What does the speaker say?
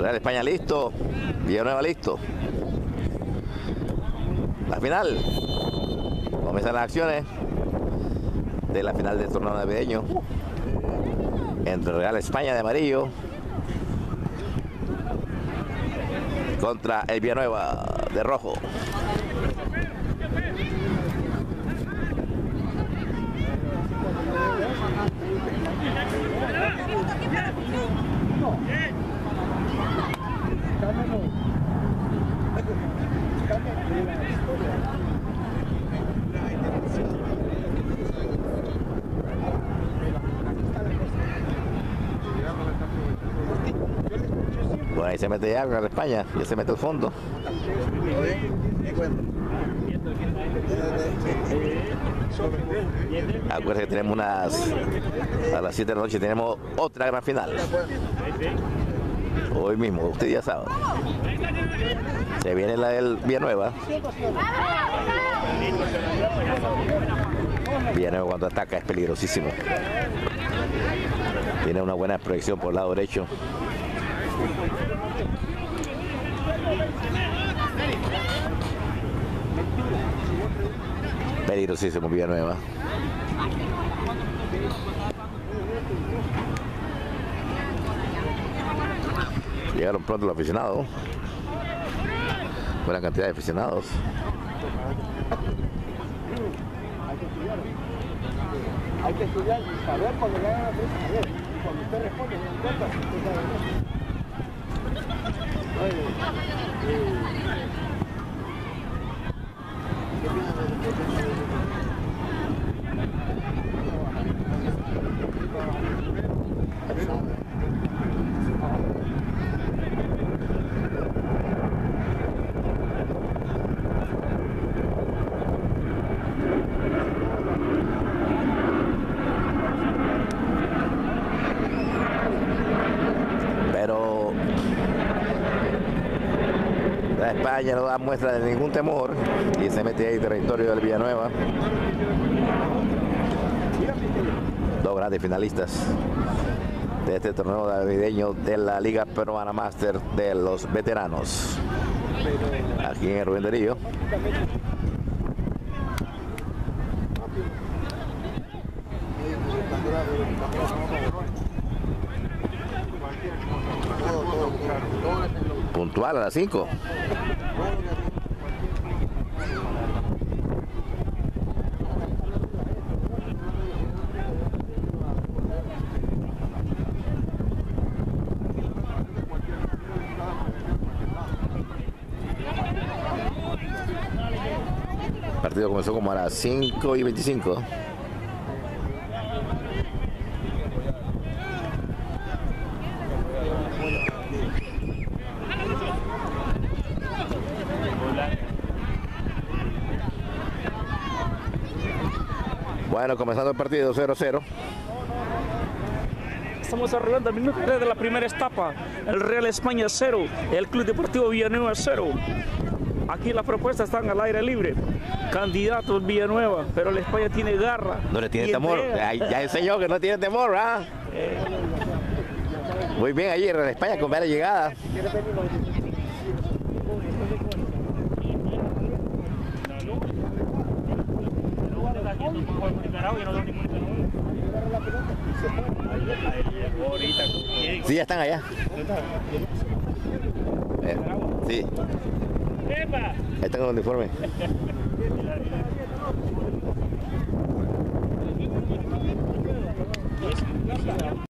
Real España listo, Villanueva listo. La final. Comienzan las acciones de la final del torneo navideño entre Real España de amarillo contra el Villanueva de rojo. Bueno, ahí se mete ya Real España, ya se mete el fondo. Acuérdense que tenemos a las 7 de la noche tenemos otra gran final. Hoy mismo, usted ya sabe. Se viene la del Villanueva. Villanueva cuando ataca es peligrosísimo. Tiene una buena proyección por el lado derecho. Peligrosísimo Villanueva. Llegaron pronto los aficionados. Buena cantidad de aficionados. Hay que estudiar y saber cuando le hagan la pregunta. A ver, cuando usted responde, no importa, usted sabe. Pero la España no da muestra de ningún temor y se mete ahí en territorio del Villanueva. Dos grandes finalistas de este torneo navideño de la Liga Peruana Master de los veteranos aquí en el Rubén Darío. Puntual a las 5. El partido comenzó como a las 5:25. Bueno, comenzando el partido 0-0. Estamos arribando al minuto 3 de la primera etapa. El Real España 0, el Club Deportivo Villanueva 0. Aquí las propuestas están al aire libre. Candidato el Villanueva, pero el España tiene garra. No le tiene temor. Ya enseñó que no tiene temor, ¿ah? Muy bien allí en España con varias llegadas. Sí, ya están allá. Sí. Ahí están con el uniforme.